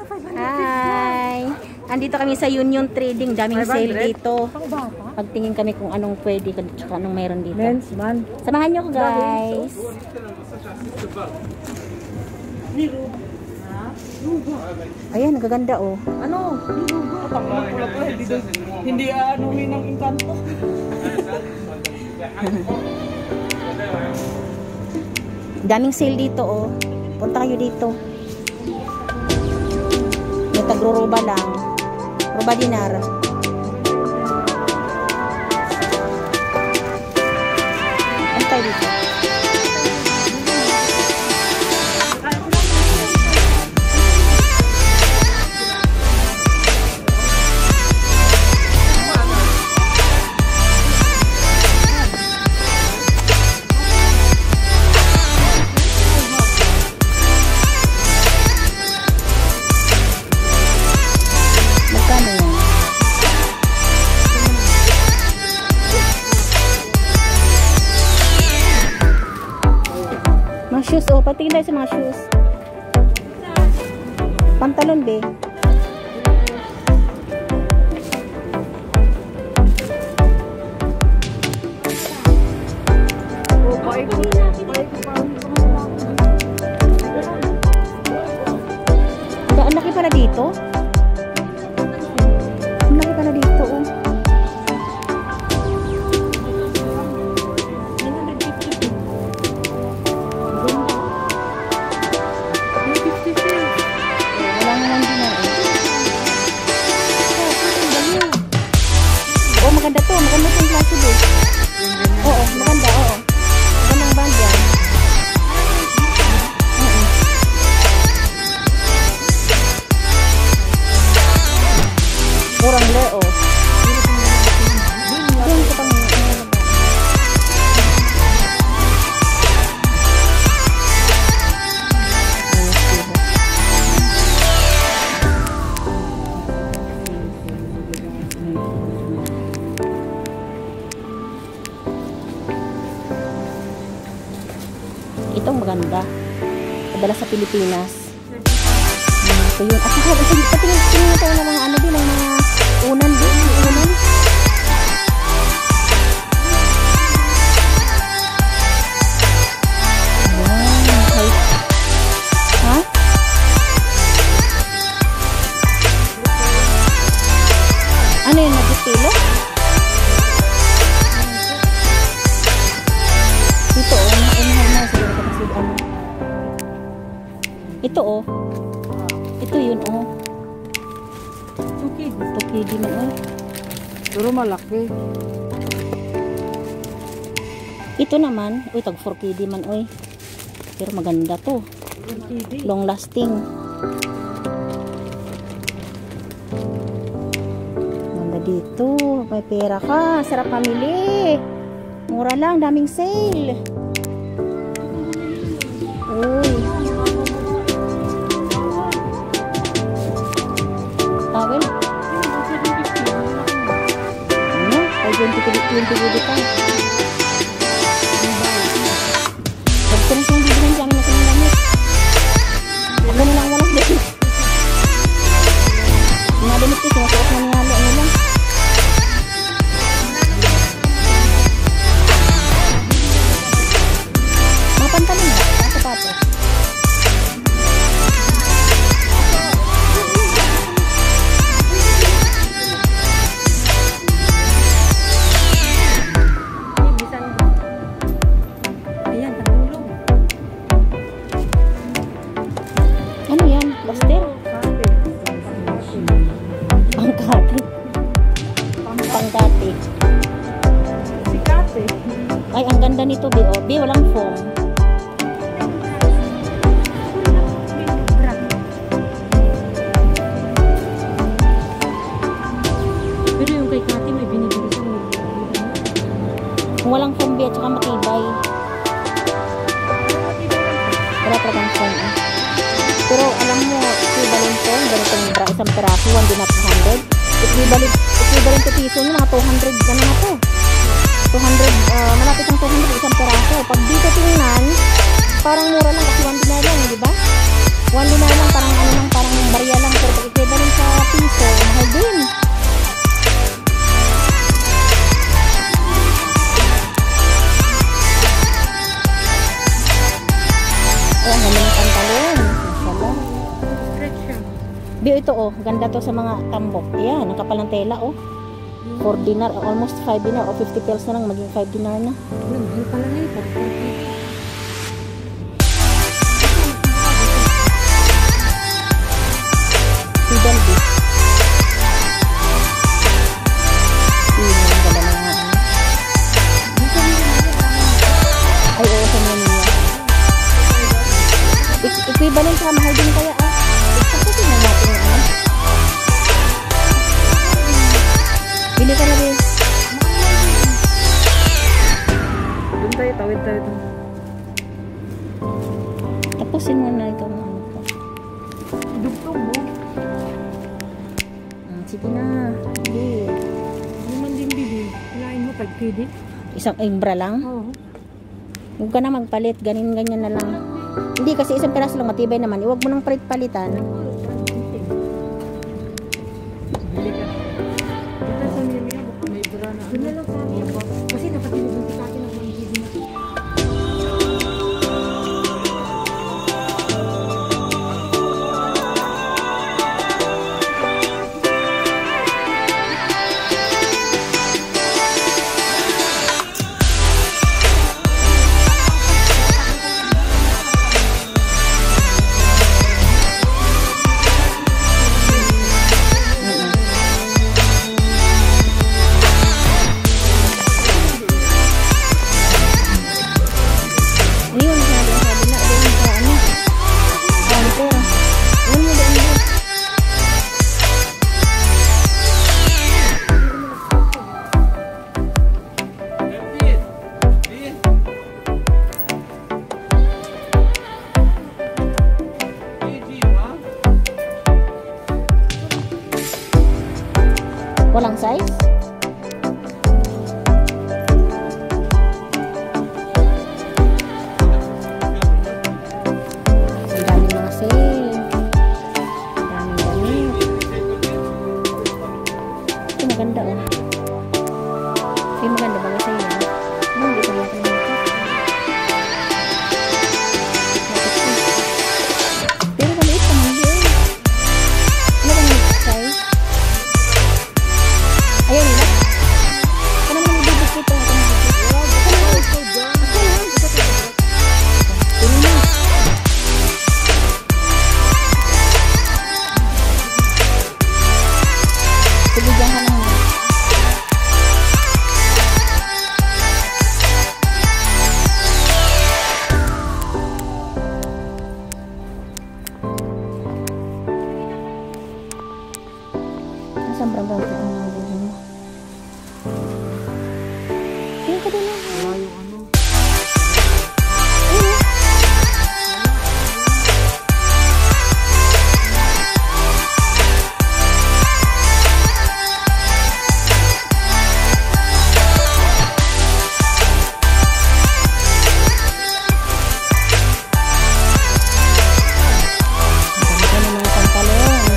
Hi! Andito kami sa Union Trading. Daming sale dito. Pagtingin kami kung anong pwede at anong mayroon dito. Men's man. Samahan nyo ko, guys. Ayan, nagaganda oh. Ano? Hindi anuhin ng inkanto. Daming sale dito oh. Punta kayo dito. May tagro-roba lang. Roba dinar. Ano tayo dito? Mga shoes, oh. Patingin tayo sa mga shoes. Pantalon, be. Ang laki pala dito. Ang laki pala dito, oh. Maganda to, maganda itong klase din. Oo, maganda, oo. Magandang band yan. Murang leo. Doon ko pang itong maganda. Padala sa Pilipinas. Ito yun. At saka, patingin tayo ng mga ano din, ng mga unan din. Unan. Ayan. Okay. Ha? Ano yun? Nagistilo? Ito oh. Ito oh. Ito yun oh. Tukidi man oh. Pero malaki. Ito naman, uy tag 4KD man oy. Pero maganda to. Long lasting. Maganda dito. May pera ka, sarap pamili. Mura lang, daming sale. Uy. Tawel. Ano? Ay, 20 pa. Pagkakas yung bibigyan siya amin na sinangamit. Ako na lang walang damit. Mga damit ko, sinasuot na ningalo. Ano lang? Mga pantalon ba? Mga sapatos. Ano yan? Plaster? Pangkate. Pangkate. Sikate. Ay, ang ganda nito, Bi. Oh, Bi, walang foam. Pero yung kay Kati, may binibili siya. Kung walang foam, Bi, at saka matibay. Wala talagang foam, eh. Pero alam mo, equivalent to, ganitong isang peraso, 1 din na 200. Equivalent to piso nyo, mga 200 na na to. 200, malapit ang 200 isang peraso. Pag dito tingnan, parang mura lang kasi 1 dinar lang, di ba? 1 dinar lang, parang ano lang, parang barya lang. Oh, ang ganda ng pantalon. Mashallah. Stretch siya. Bio ito oh, ganda to sa mga tambok. Ayan, ang kapal ng tela oh. 4 dinar, almost 5 dinar o 50 pills na lang, maging 5 dinar na. Mahal pala na ito. Sidal di. Yun, ang ganda ng mga ano. Ay, oo, sa mga niya. Equivalent sa mahal din kaya ah. Ito din na natin yung ano. Bili ka na rin. Doon tayo, tawid tayo doon. Tapusin mo na ito ng ano ko. Dugtong mo. Sige na. Bili. Ano man din bili? Kailangan mo 5 KD? Isang imbra lang. Oo. Huwag ka na magpalit. Ganyan na lang. Hindi kasi isang piraso lang matibay naman. Huwag mo nang palit-palitan. Bili ka. Ito sa Mimia, baka may bra na. Doon na lang sa akin. Kasi napatiligan sa akin ng 1 KD na. Ayun, sabi na. Ayun sa ano. Dami pera. Ayun mo doon. Walang size? Ang daming mga sale. Ang daming damit. Ito maganda oh. Ito maganda bagay sa'yo. Hindi ko lang makeup. Pero maliit pa man yun. Ano ba yung size? Ayan nila. Ito naman ang bibig dito. Ito naman ang bibig. Ito naman. Ito naman. Sige, dyan ka naman. Nasaan brang-brang ko ang mga bibig mo? Ayun ka din lang. Wala yung ano. Ayun oh. Ang ganda ng mga pantalon.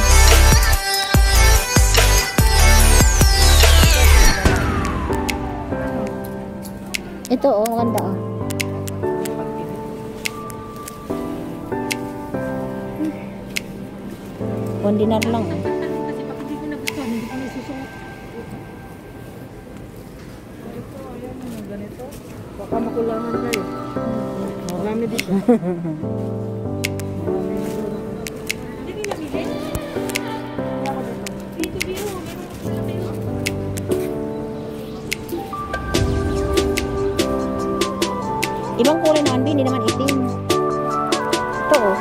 Ito oh, ang ganda oh. Kondinar lang oh. Kasi pag hindi ko nagustuhan, hindi ko na isusuot. Ito, ayan, mga ganito. Baka makulangan kayo. Marami dito. Hindi ko nabili. Dito, biro. Ibang kulay naman, hindi naman itim. Ito oh.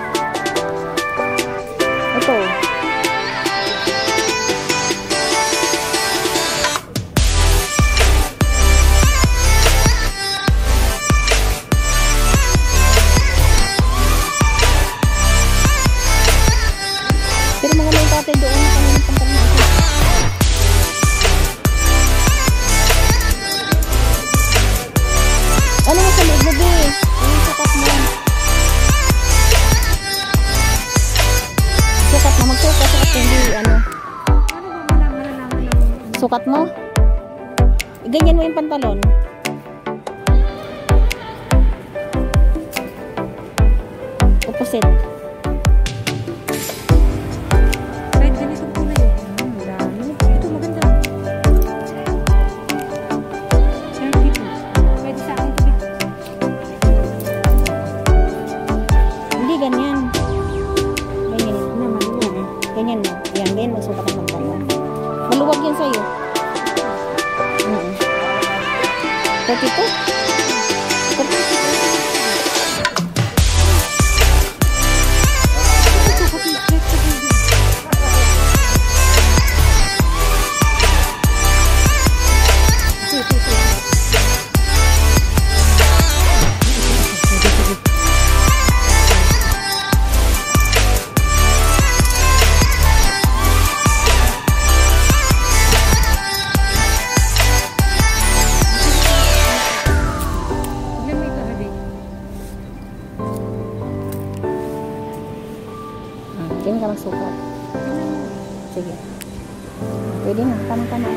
Ito oh. Pero mga may tatay doon na kami ng pantalon na ito. Ano mo sa loob mo, be? Ano yung sukat mo? Sukat mo, magsukat. Sukat mo, hindi, ano. Ano ba malalaman ng... Sukat mo? Ganyan mo yung pantalon. Opposite. Kahit ganito po na yun. Dami. Ito maganda. Kahit dito. Pwede sa akin ito. Hindi ganyan. Ganyan. Na maluwag. Ganyan mo. Yan, ganyan magsukat ng magdala. Maluwag yan sa'yo. 32? Ganyan ka magsukat. Sige. Pwede na. Tama-tama.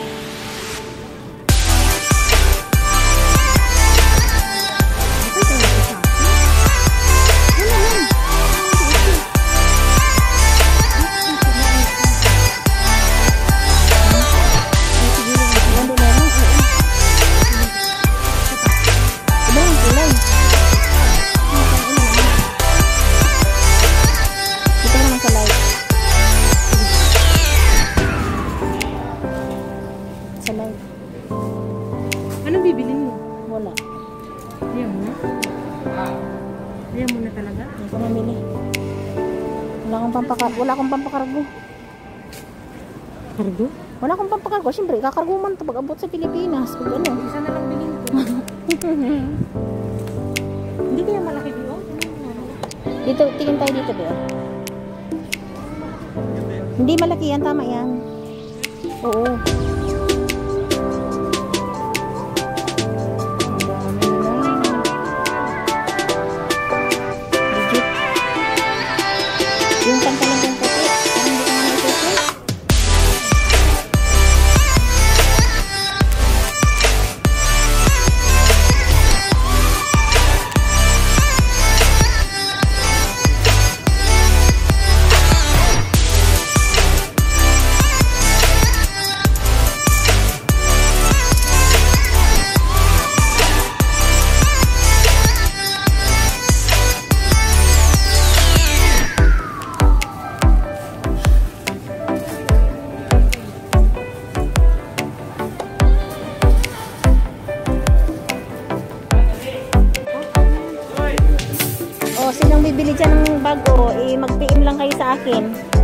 Anong bibilin mo? Wala. Ayaw mo na? Ayaw mo na talaga? Hindi ko namili. Wala akong pampakargo. Kargo? Wala akong pampakargo. Siyempre, kakargo man ito pag abot sa Pilipinas. Pag ano. Isa na lang bilhin ko. Hindi kaya malaki dito? Dito, tingin tayo dito ba? Hindi malaki yan. Tama yan. Oo. Yung pantalon ng puti, parang hindi ko naman isusuot. Sinong bibili dyan ng bago, mag-PM lang kayo sa akin.